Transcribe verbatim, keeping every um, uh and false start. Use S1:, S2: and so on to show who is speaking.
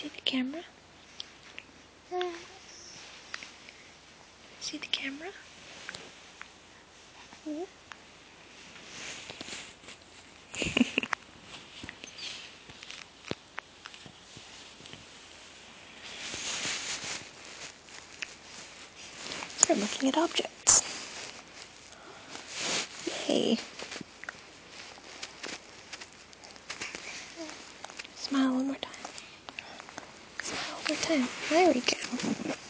S1: See the camera? See the camera? Mm-hmm. You're looking at objects. Yay. Smile one more time. Smile one more time. There we go.